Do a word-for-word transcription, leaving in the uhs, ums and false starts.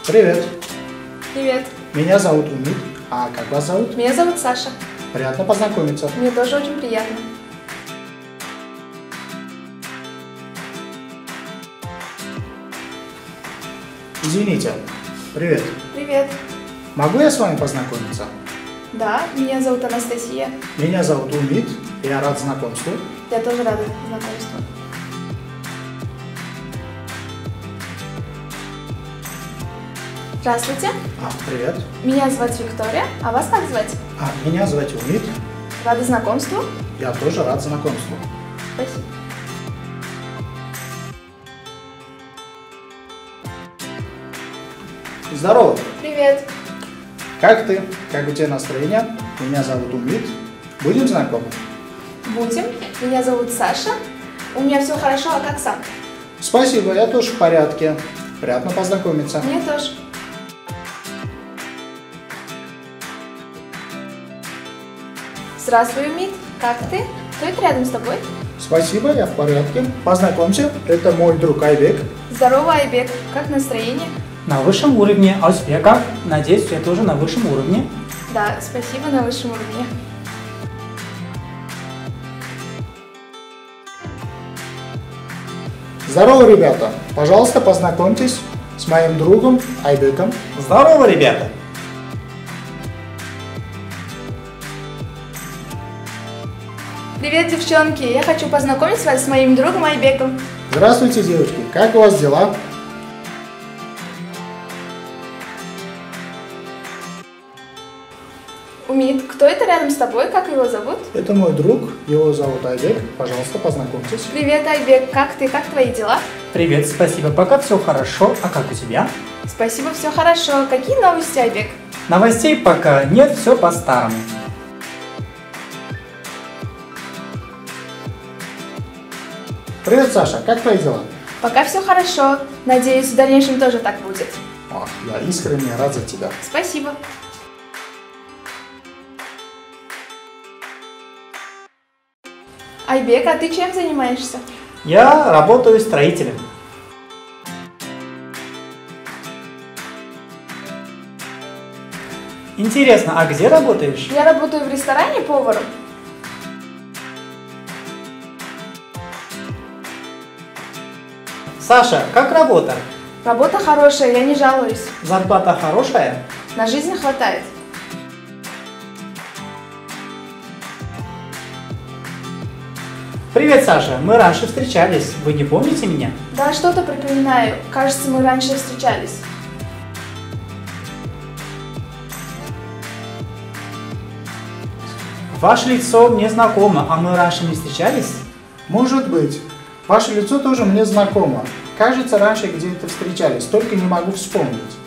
Привет. Привет. Меня зовут Умит. А как вас зовут? Меня зовут Саша. Приятно познакомиться. Мне тоже очень приятно. Извините. Привет. Привет. Могу я с вами познакомиться? Да, меня зовут Анастасия. Меня зовут Умит. Я рад знакомству. Я тоже рада знакомству. Здравствуйте. А, привет. Меня зовут Виктория. А вас как звать? А, меня зовут Умит. Рада знакомству. Я тоже рад знакомству. Спасибо. Здорово. Привет. Как ты? Как у тебя настроение? Меня зовут Умит. Будем знакомы? Будем. Меня зовут Саша. У меня все хорошо, а как сам? Спасибо, я тоже в порядке. Приятно познакомиться. Мне тоже. Здравствуй, Умит. Как ты? Кто это рядом с тобой? Спасибо, я в порядке. Познакомься, это мой друг Айбек. Здорово, Айбек. Как настроение? На высшем уровне. А у тебя как? Надеюсь, я тоже на высшем уровне. Да, спасибо, на высшем уровне. Здорово, ребята. Пожалуйста, познакомьтесь с моим другом Айбеком. Здорово, ребята! Привет, девчонки! Я хочу познакомить вас с моим другом Айбеком. Здравствуйте, девочки. Как у вас дела? Умит, кто это рядом с тобой? Как его зовут? Это мой друг. Его зовут Айбек. Пожалуйста, познакомьтесь. Привет, Айбек. Как ты? Как твои дела? Привет, спасибо. Пока все хорошо. А как у тебя? Спасибо, все хорошо. Какие новости, Айбек? Новостей пока нет, все по-старому. Привет, Саша. Как твои дела? Пока все хорошо. Надеюсь, в дальнейшем тоже так будет. О, я искренне рад за тебя. Спасибо. Айбек, а ты чем занимаешься? Я работаю строителем. Интересно, а где работаешь? Я работаю в ресторане поваром. Саша, как работа? Работа хорошая, я не жалуюсь. Зарплата хорошая? На жизнь хватает. Привет, Саша. Мы раньше встречались. Вы не помните меня? Да, что-то припоминаю. Кажется, мы раньше встречались. Ваше лицо мне знакомо, а мы раньше не встречались? Может быть. Ваше лицо тоже мне знакомо. Кажется, раньше где-то встречались, только не могу вспомнить.